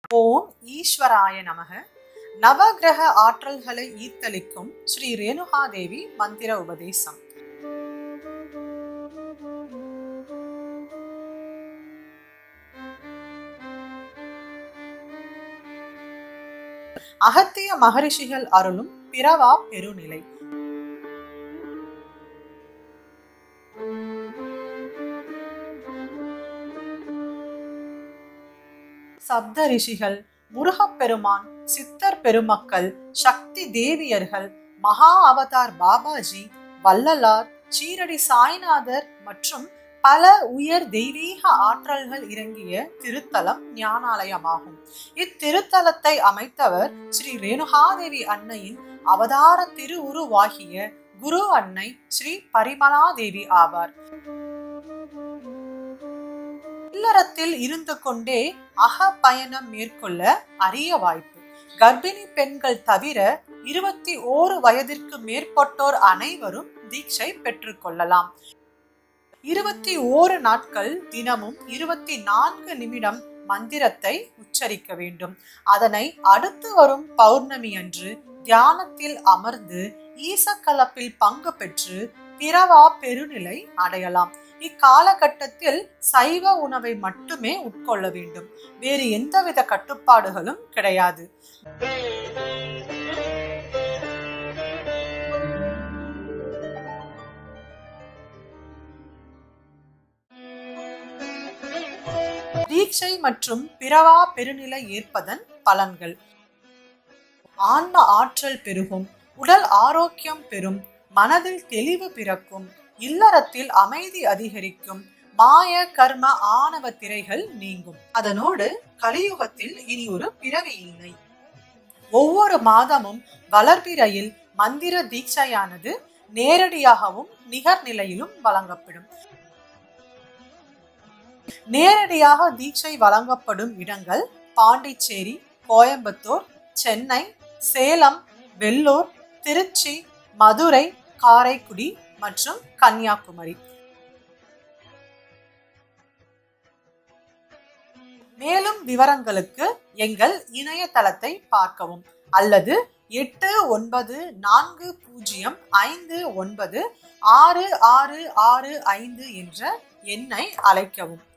ஓம் ஈஸ்வராய நமக. நவகிரக ஆற்றல்களை ஈர்த்தளிக்கும் ஸ்ரீ ரேணுகாதேவி மந்திர உபதேசம். அகத்திய மகரிஷிகள் அருளும் பிறவா பெருநிலை. சப்த ரிஷிகள், முருகப்பெருமான், சித்தர் பெருமக்கள், சக்தி தேவியர்கள், மகா அவதார் பாபாஜி, வள்ளலார், சீரடி சாய்நாதர் மற்றும் பல உயர் தெய்வீக ஆற்றல்கள் இறங்கிய திருத்தலம் ஞானாலயமாகும். இத்திருத்தலத்தை அமைத்தவர் ஸ்ரீ ரேணுகாதேவி அன்னையின் அவதார திருவுருவாகிய குரு அன்னை ஸ்ரீ பரிமளாதேவி ஆவார். இல்லறத்தில் இருந்து கொண்டே அக பயணம் மேற்கொள்ள அரிய வாய்ப்பு. கர்ப்பிணி பெண்கள் தவிர 21 வயதிற்கு மேற்பட்டோர் அனைவரும் தீட்சை பெற்றுக் கொள்ளலாம். 21 நாட்கள் தினமும் 24 நிமிடம் மந்திரத்தை உச்சரிக்க வேண்டும். அதனை அடுத்து வரும் பௌர்ணமி அன்று தியானத்தில் அமர்ந்து ஈசக்கலப்பில் பங்கு பெற்று பிறவா பெருநிலை அடையலாம். இக்காலகட்டத்தில் சைவ உணவை மட்டுமே உட்கொள்ள வேண்டும். வேறு எந்தவித கட்டுப்பாடுகளும் கிடையாது. தீட்சை மற்றும் பிறவா பெருநிலை ஏற்பதன் பலன்கள்: ஆன்ம ஆற்றல் பெருகும், உடல் ஆரோக்கியம் பெறும், மனதில் தெளிவு பிறக்கும், இல்லறத்தில் அமைதி அதிகரிக்கும், மாய கர்ம ஆணவ திரைகள் நீங்கும். அதனோடு கலியுகத்தில் இனி ஒரு பிறவி இல்லை. ஒவ்வொரு மாதமும் வளர்பிறையில் மந்திர தீட்சையானது நேரடியாகவும் நிகர்நிலையிலும் வழங்கப்படும். நேரடியாக தீட்சை வழங்கப்படும் இடங்கள் பாண்டிச்சேரி, கோயம்புத்தூர், சென்னை, சேலம், வெள்ளூர், திருச்சி, மதுரை, காரைக்குடி மற்றும் கன்னியாகுமரி. மேலும் விவரங்களுக்கு எங்கள் இணையதளத்தை பார்க்கவும் அல்லது 8940596665 என்ற எண்ணை அழைக்கவும்.